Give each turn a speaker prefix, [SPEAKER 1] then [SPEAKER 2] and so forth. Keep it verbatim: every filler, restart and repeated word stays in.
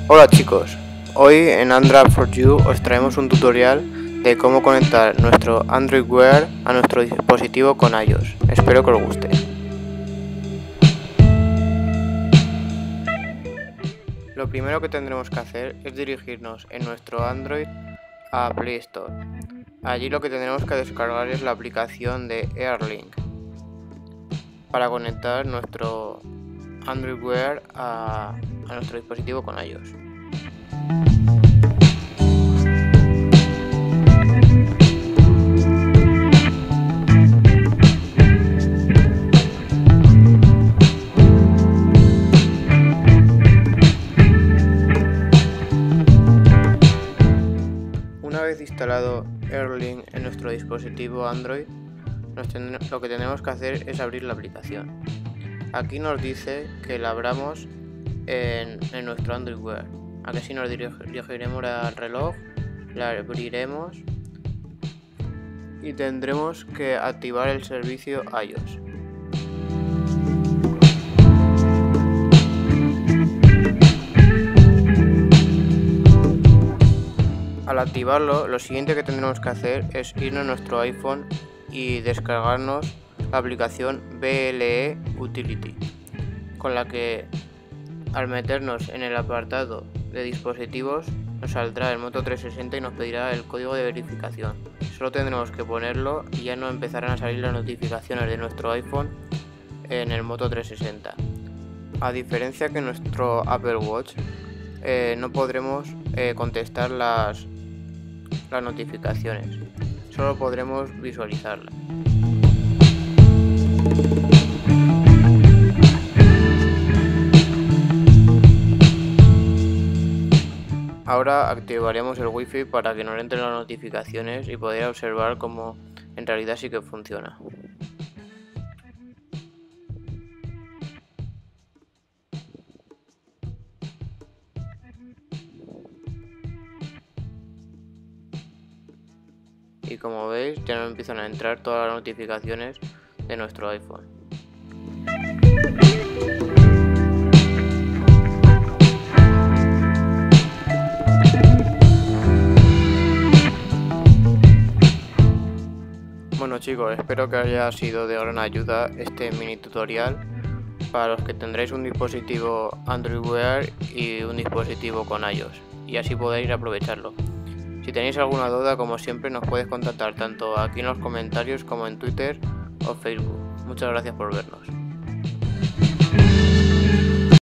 [SPEAKER 1] Hola chicos, hoy en Android for You os traemos un tutorial de cómo conectar nuestro Android Wear a nuestro dispositivo con iOS. Espero que os guste. Lo primero que tendremos que hacer es dirigirnos en nuestro Android a Play Store. Allí lo que tendremos que descargar es la aplicación de Airlink para conectar nuestro Android Wear a, a nuestro dispositivo con iOS. Una vez instalado Airlink en nuestro dispositivo Android, nos lo que tenemos que hacer es abrir la aplicación. Aquí nos dice que la abramos en, en nuestro Android Wear. Aquí sí nos dirigiremos al reloj, la abriremos y tendremos que activar el servicio iOS. Al activarlo, lo siguiente que tendremos que hacer es irnos a nuestro iPhone y descargarnos la aplicación B L E Utility, con la que al meternos en el apartado de dispositivos nos saldrá el Moto trescientos sesenta y nos pedirá el código de verificación. Solo tendremos que ponerlo y ya nos empezarán a salir las notificaciones de nuestro iPhone en el Moto trescientos sesenta. A diferencia que nuestro Apple Watch, eh, no podremos eh, contestar las, las notificaciones, solo podremos visualizarlas. Ahora activaremos el Wi-Fi para que nos entren las notificaciones y poder observar cómo en realidad sí que funciona. Y como veis, ya nos empiezan a entrar todas las notificaciones de nuestro iPhone. Bueno chicos, espero que haya sido de gran ayuda este mini tutorial para los que tendréis un dispositivo Android Wear y un dispositivo con iOS, y así podéis aprovecharlo. Si tenéis alguna duda, como siempre, nos podéis contactar tanto aquí en los comentarios como en Twitter o Facebook. Muchas gracias por vernos.